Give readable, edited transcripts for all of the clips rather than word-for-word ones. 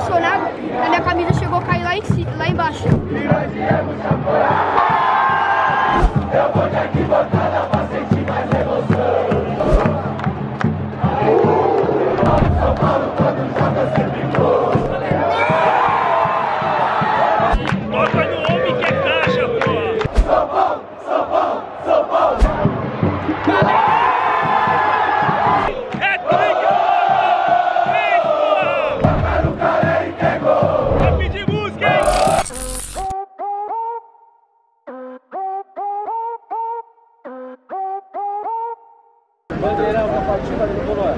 emocionado, a minha camisa chegou a cair lá embaixo. Eu vou de arquibancada pra sentir mais emoção. São Paulo quando joga sempre gol. Toca no homem que é caixa, porra! São Paulo, São Paulo, São Paulo. É trigo! Três, porra! Toca no cara e que é gol. Vou pedir música, hein? Bandeirão pra partida do Bolor.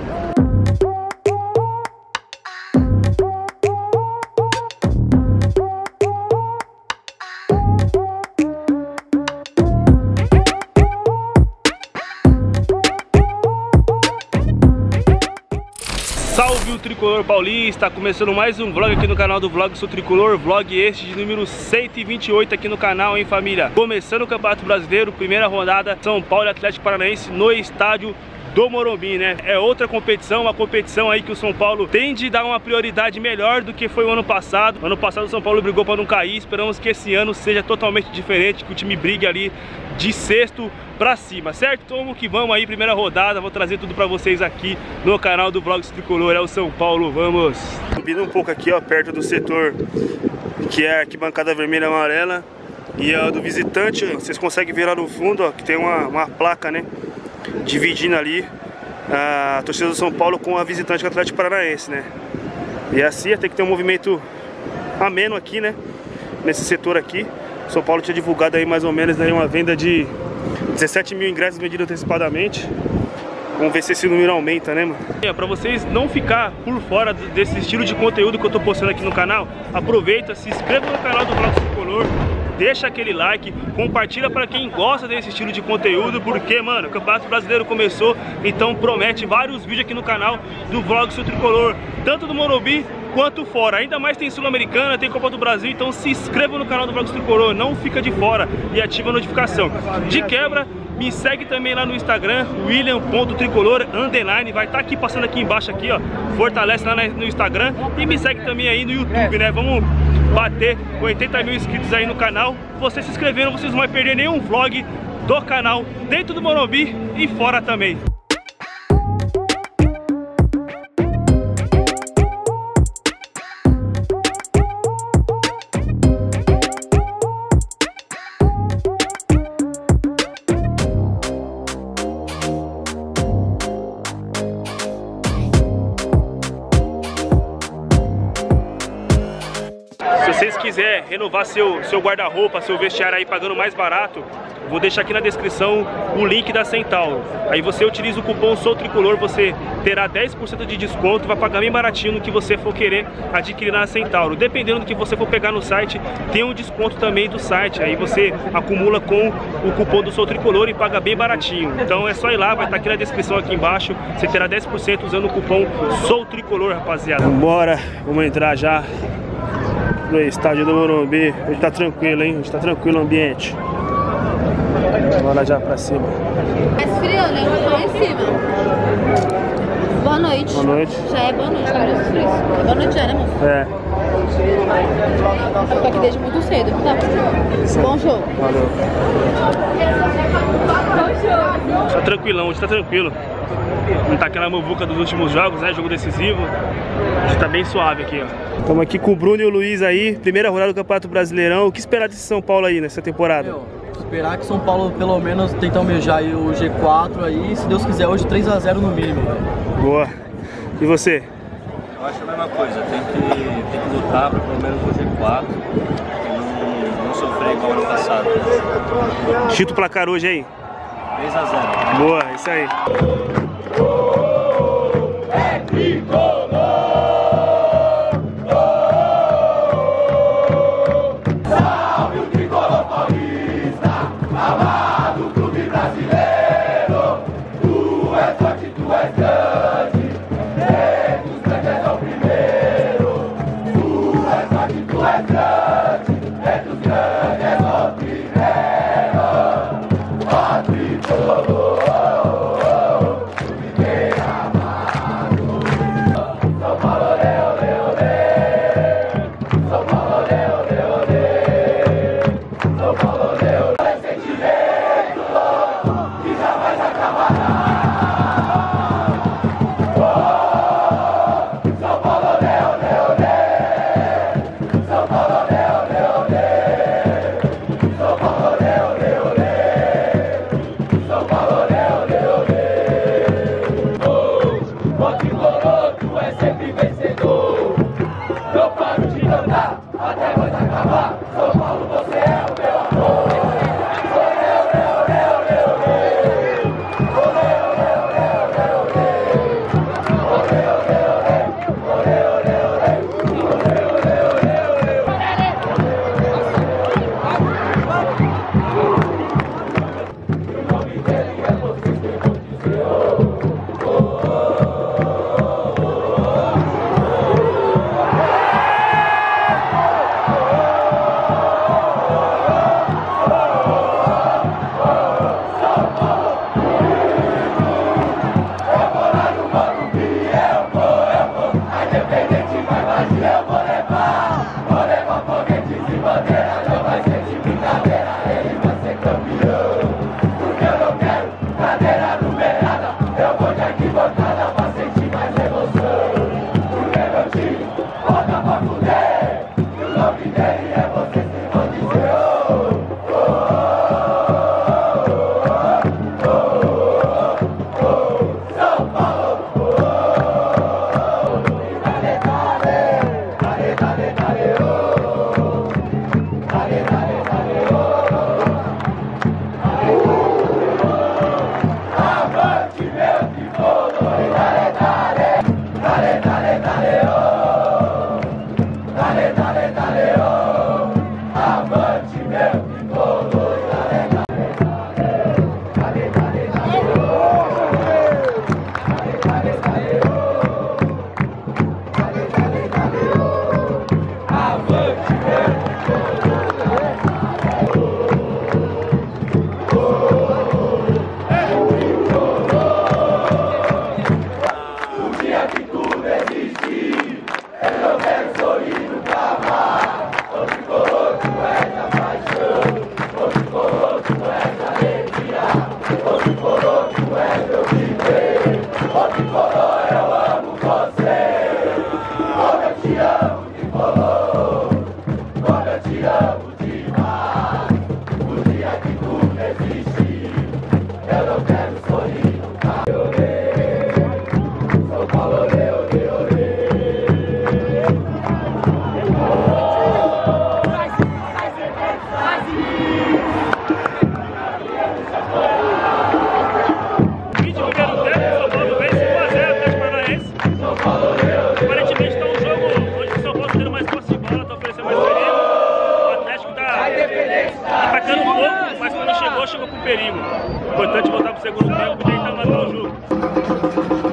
Salve o Tricolor Paulista, começando mais um vlog aqui no canal do Vlog Sou Tricolor, vlog este de número 128 aqui no canal, hein família? Começando o Campeonato Brasileiro, primeira rodada, São Paulo e Atlético Paranaense no estádio do Morumbi, né? É outra competição, uma competição aí que o São Paulo tem de dar uma prioridade melhor do que foi o ano passado. Ano passado o São Paulo brigou para não cair, esperamos que esse ano seja totalmente diferente, que o time brigue ali de sexto pra cima, certo? Então vamos que vamos aí, primeira rodada, vou trazer tudo pra vocês aqui no canal do Vlog Tricolor, é o São Paulo, vamos! Subindo um pouco aqui, ó, perto do setor que é a arquibancada vermelha e amarela e a do visitante, vocês conseguem ver lá no fundo, ó, que tem uma placa, né? Dividindo ali a torcida do São Paulo com a visitante do Atlético Paranaense, né? E assim tem que ter um movimento ameno aqui, né? Nesse setor aqui. O São Paulo tinha divulgado aí mais ou menos aí uma venda de 17 mil ingressos vendidos antecipadamente. Vamos ver se esse número aumenta, né, mano? Pra vocês não ficar por fora desse estilo de conteúdo que eu tô postando aqui no canal, aproveita, se inscreva no canal do Vlog Tricolor, deixa aquele like, compartilha para quem gosta desse estilo de conteúdo, porque, mano, o Campeonato Brasileiro começou, então promete vários vídeos aqui no canal do Vlog Sou Tricolor, tanto do Morumbi quanto fora. Ainda mais tem Sul-Americana, tem Copa do Brasil, então se inscreva no canal do Vlog Sou Tricolor, não fica de fora e ativa a notificação. De quebra, me segue também lá no Instagram, william.tricolor_, vai estar aqui passando aqui embaixo aqui, ó. Fortalece lá no Instagram e me segue também aí no YouTube, né? Vamos bater 80 mil inscritos aí no canal. Você se inscrevendo, vocês não vão perder nenhum vlog do canal dentro do Morumbi e fora também. Se vocês quiserem renovar seu guarda-roupa, seu vestiário aí pagando mais barato, vou deixar aqui na descrição o link da Centauro. Aí você utiliza o cupom Sou Tricolor, você terá 10% de desconto, vai pagar bem baratinho no que você for querer adquirir na Centauro. Dependendo do que você for pegar no site, tem um desconto também do site. Aí você acumula com o cupom do Sou Tricolor e paga bem baratinho. Então é só ir lá, vai estar aqui na descrição aqui embaixo. Você terá 10% usando o cupom Sou Tricolor, rapaziada. Bora, vamos entrar já no estádio do Morumbi. Hoje tá tranquilo, hein? Hoje tá tranquilo o ambiente. Vamos lá já pra cima. Tá esfriando, hein? Eu tô em cima. Boa noite. Boa noite. Já é boa noite, tá mesmo frio. É boa noite já, né, moço? É. Eu tô aqui desde muito cedo, tá? Bom jogo. Valeu. Tá tranquilão, hoje tá tranquilo. Não tá aquela muvuca dos últimos jogos, né? Jogo decisivo. Hoje tá bem suave aqui, ó. Estamos aqui com o Bruno e o Luiz aí, primeira rodada do Campeonato Brasileirão. O que esperar desse São Paulo aí nessa temporada? Esperar que São Paulo pelo menos tente almejar aí o G4 aí, se Deus quiser hoje 3 a 0 no mínimo. Boa. E você? Eu acho a mesma coisa, tem que lutar para pelo menos o G4 e não sofrer igual ano passado. Chita o placar hoje aí. 3 a 0. Boa, isso aí. É tricolor. Salve o tricolor paulista, amado clube brasileiro. Tu és forte, tu és grande, entre os grandes és o primeiro. Tu és forte, tu és grande, entre os grandes és o primeiro. Ó tricolor. Independente vai invadir, eu vou levar foguetes e bandeira. Não vai ser de brincadeira, ele vai ser campeão. Porque eu não quero cadeira numerada, eu vou de arquibancada pra sentir mais emoção. Porque meu time volta pra fuder, e o nome dele é você, se vão dizer São Paulo. Dale, dale, dale, dale, oh. Dale, dale, dale, oh. Avante meu tricolor, dale, dale, dale, dale, dale, oh. Dale, dale, dale, oh. Avante meu tricolor, dale, dale, dale, dale, dale, dale, oh. Dale, dale, dale, oh. Dale, dale, dale, oh. Avante meu tricolor, dale, dale, o dia que tudo existe, eu quero sorrir nunca mais. O tricolor, tu és a paixão. O tricolor, tu és a alegria. O tricolor, tu és meu viver. O tricolor, eu amo você. Como eu te amo, tricolor. Como eu te amo demais. O dia que tudo existe, eu não quero sorrir nunca mais. São Paulo, olê, olê, olê. Vídeo primeiro tempo, São Paulo vence 1 a 0 Atlético Paranaense. Aparentemente está um jogo onde o São Paulo tendo mais posse de bola, está oferecendo mais perigo. O Atlético está atacando um pouco, mas quando chegou com perigo. Importante voltar para o segundo tempo e tentar matar o jogo.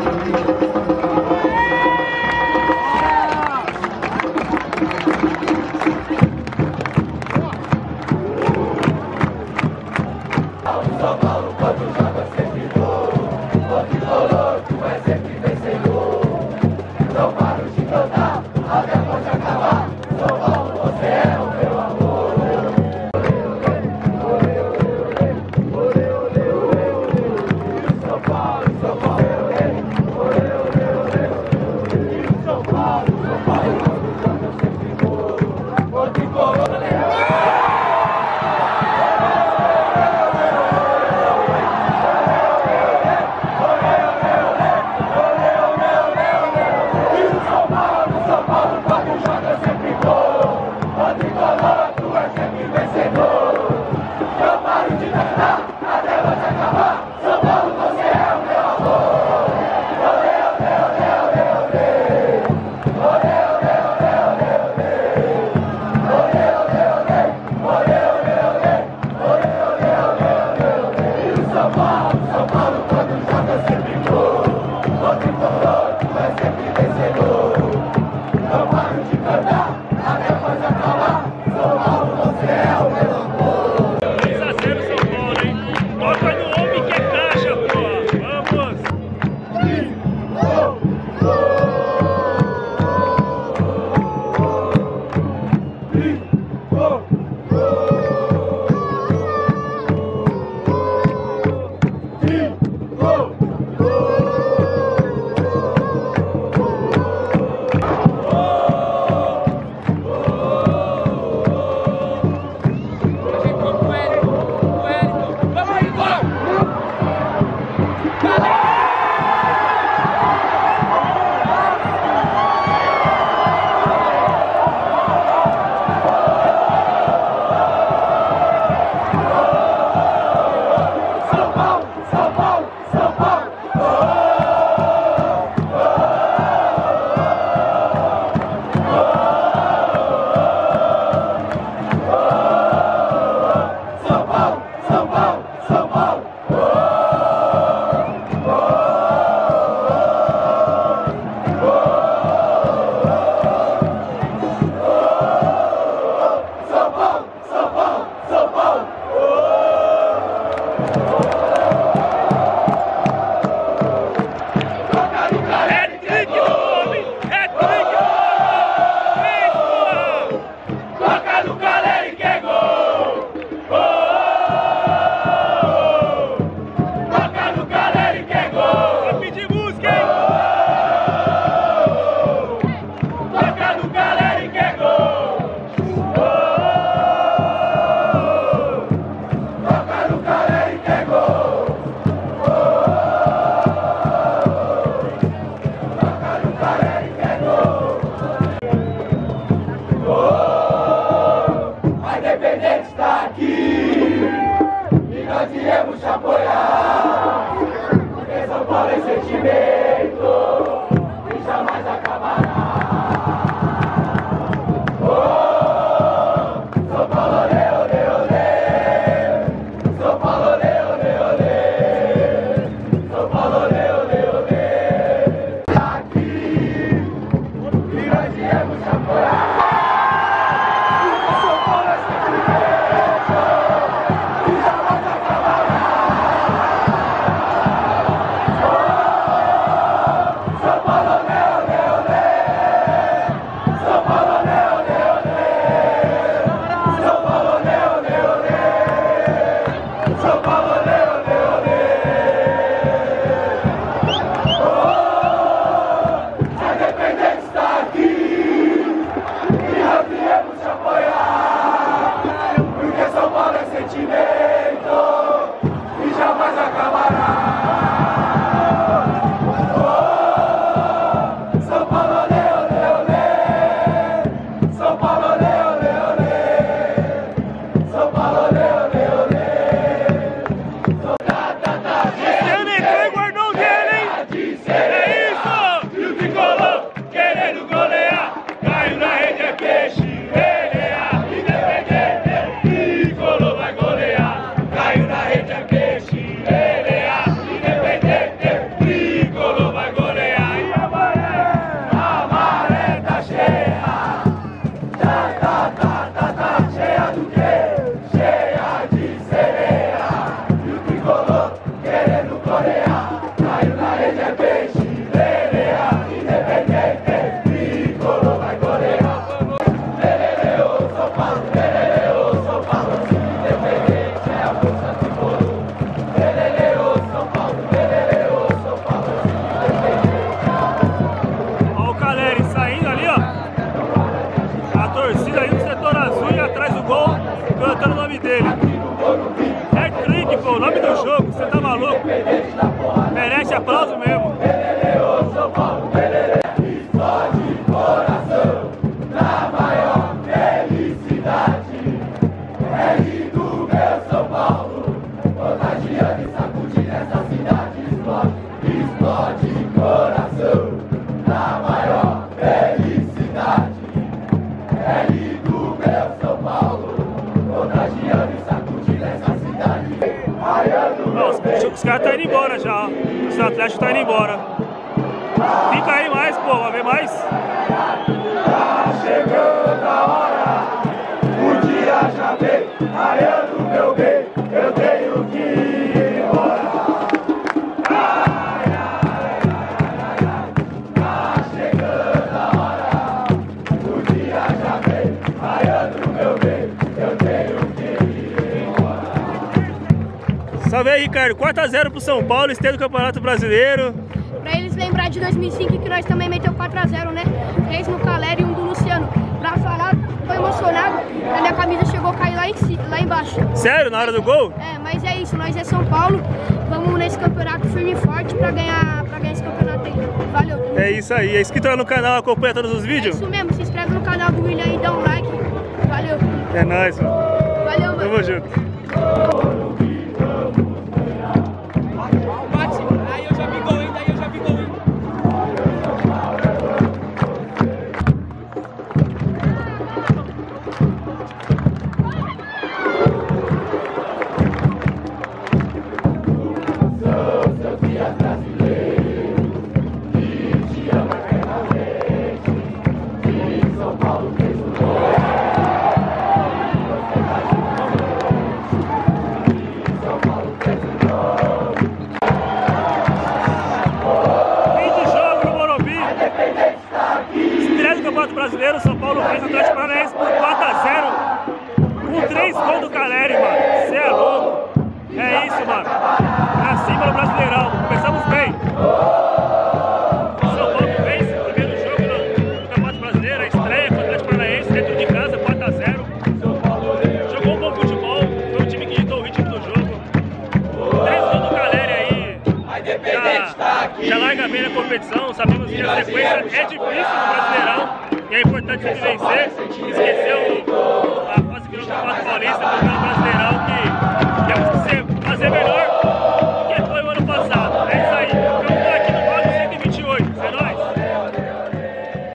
São Paulo, quando joga sempre gol. O tricolor, tu és sempre vencedor. Não paro de cantar, até pode acabar. São Paulo, você é o meu amor. Olê, olê, olê, olê, olê, olê, olê. São Paulo, Merece aplauso mesmo. Os caras estão indo embora já, os atletas estão indo embora. Fica aí mais, pô, vai ver mais. Tá chegando a hora, o dia já veio, raiando meu bem, eu tenho que ir embora. Ai, ai, ai, ai, tá chegando a hora, o dia já veio, raiando meu bem, eu tenho que ir embora. Salve aí, Ricardo, 4x0 pro São Paulo, estreia do Campeonato Brasileiro. Pra eles lembrar de 2005 que nós também meteu 4x0, né? 3 no Caleri e 1 do Luciano. Pra falar, tô emocionado, a minha camisa chegou a cair lá embaixo. Sério? Na hora do gol? É, mas é isso, nós é São Paulo, vamos nesse campeonato firme e forte pra ganhar esse campeonato aí. Valeu. É isso aí, é inscrito lá no canal, acompanha todos os vídeos? É isso mesmo, se inscreve no canal do William aí, dá um like. Valeu. É nóis, mano. Valeu, mano. Tamo junto. Brasileiro, São Paulo fez o Atlético Paranaense por 4x0 com 3 gols do Caleri, mano. Cê é louco. É isso, mano. Pra cima do Brasileirão. Começamos bem. São Paulo fez o primeiro jogo do Campeonato Brasileiro, a estreia com o Atlético Paranaense dentro de casa, 4x0. Jogou um bom futebol, foi um time que ditou o ritmo do jogo. 3 gols do Caleri aí. Já larga bem na competição, sabemos que a sequência é difícil no Brasileirão. E é importante a gente vencer, esqueceu a fase final do Campeonato Paulista.